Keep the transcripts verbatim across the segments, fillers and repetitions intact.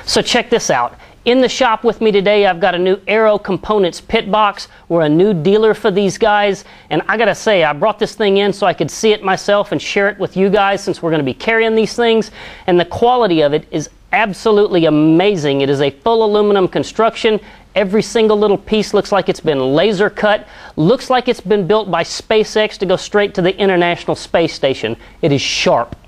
So check this out. In the shop with me today, I've got a new Aero Components pit box. We're a new dealer for these guys, and I gotta say, I brought this thing in so I could see it myself and share it with you guys since we're gonna be carrying these things, and the quality of it is absolutely amazing. It is a full aluminum construction. Every single little piece looks like it's been laser cut. Looks like it's been built by SpaceX to go straight to the International Space Station. It is sharp.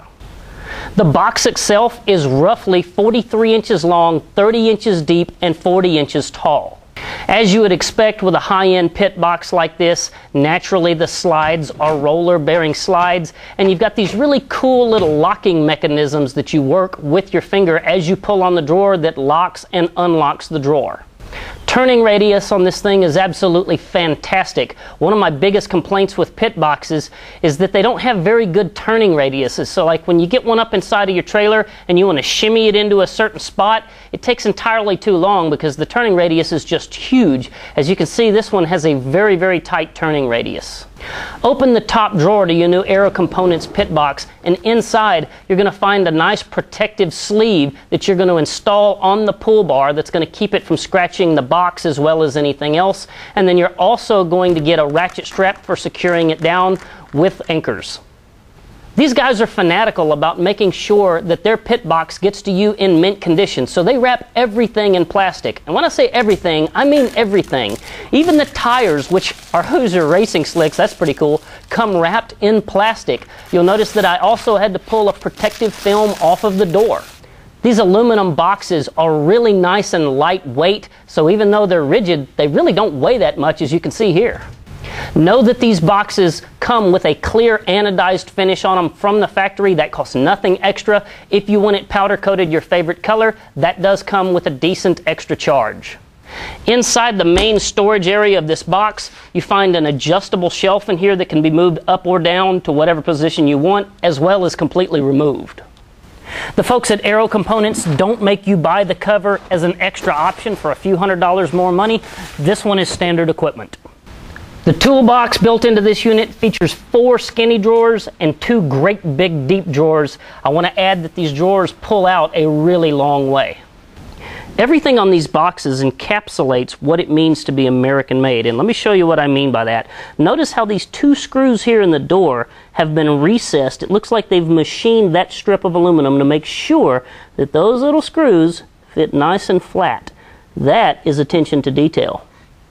The box itself is roughly forty-three inches long, thirty inches deep, and forty inches tall. As you would expect with a high-end pit box like this, naturally the slides are roller-bearing slides, and you've got these really cool little locking mechanisms that you work with your finger as you pull on the drawer that locks and unlocks the drawer. Turning radius on this thing is absolutely fantastic. One of my biggest complaints with pit boxes is that they don't have very good turning radiuses. So like when you get one up inside of your trailer and you want to shimmy it into a certain spot, it takes entirely too long because the turning radius is just huge. As you can see, this one has a very, very tight turning radius. Open the top drawer to your new Aero Components pit box, and inside you're going to find a nice protective sleeve that you're going to install on the pull bar that's going to keep it from scratching the box as well as anything else. And then you're also going to get a ratchet strap for securing it down with anchors. These guys are fanatical about making sure that their pit box gets to you in mint condition, so they wrap everything in plastic. And when I say everything, I mean everything. Even the tires, which are Hoosier racing slicks, that's pretty cool, come wrapped in plastic. You'll notice that I also had to pull a protective film off of the door. These aluminum boxes are really nice and lightweight, so even though they're rigid, they really don't weigh that much, as you can see here. Know that these boxes come with a clear anodized finish on them from the factory. That costs nothing extra. If you want it powder coated your favorite color, that does come with a decent extra charge. Inside the main storage area of this box, you find an adjustable shelf in here that can be moved up or down to whatever position you want, as well as completely removed. The folks at Aero Components don't make you buy the cover as an extra option for a few hundred dollars more money. This one is standard equipment. The toolbox built into this unit features four skinny drawers and two great big deep drawers. I want to add that these drawers pull out a really long way. Everything on these boxes encapsulates what it means to be American made, and let me show you what I mean by that. Notice how these two screws here in the door have been recessed. It looks like they've machined that strip of aluminum to make sure that those little screws fit nice and flat. That is attention to detail.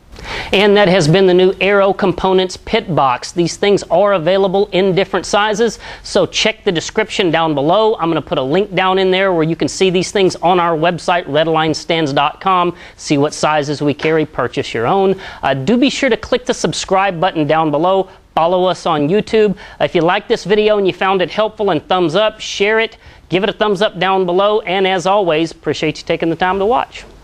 And that has been the new Aero Components pit box. These things are available in different sizes, so check the description down below. I'm going to put a link down in there where you can see these things on our website, redline stands dot com. See what sizes we carry, purchase your own. Uh, do be sure to click the subscribe button down below. Follow us on YouTube. If you like this video and you found it helpful, and thumbs up, share it, give it a thumbs up down below, and as always, appreciate you taking the time to watch.